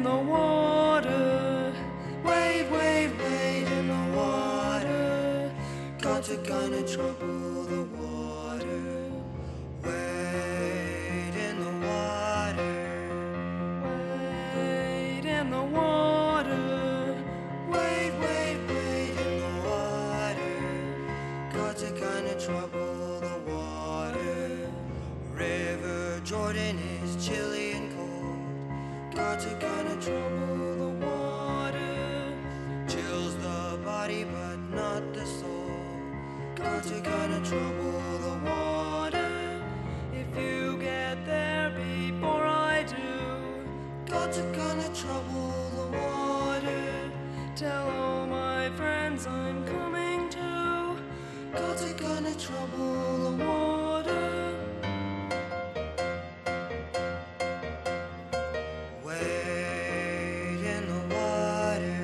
the water. Wade, wade, wade in the water. God's gonna trouble the water. Wade in the water. Wade in the water. Wade, wade, wade in the water. God's gonna trouble the water. River Jordan is chilly and cold. God's gonna trouble the water. Chills the body but not the soul. God's gonna trouble the water. If you get there before I do, God's gonna trouble the water. Tell all my friends I'm coming too. God's gonna trouble the water. Wade in the water.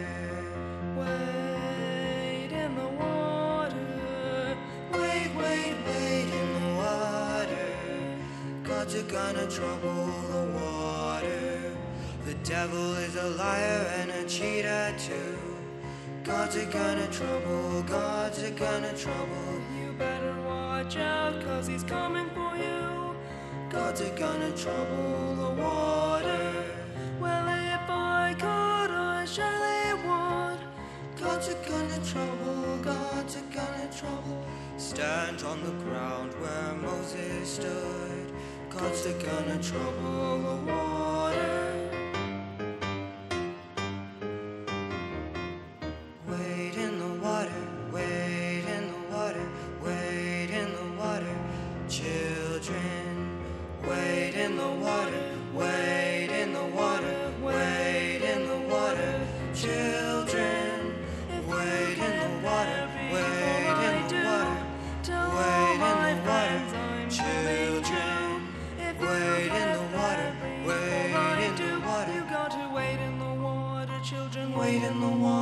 Wade in the water. Wade, wade, wade in the water. God's gonna trouble the water. The devil is a liar and a cheater too. God's gonna trouble, God's gonna trouble. You better watch out, 'cause he's coming for you. God's gonna trouble the water. Well, if I could, I surely would. God's gonna trouble, God's gonna trouble. Stand on the ground where Moses stood. God's gonna trouble the water. Wade in the water, wade in the water, wade in the water. Children, wade in the water, wade in the water, wade in the water. Children, wade in the water, wade in the water, wade in the water. Children, wade in the water, wade in the water. You got to wade in the water, children, wade in the water.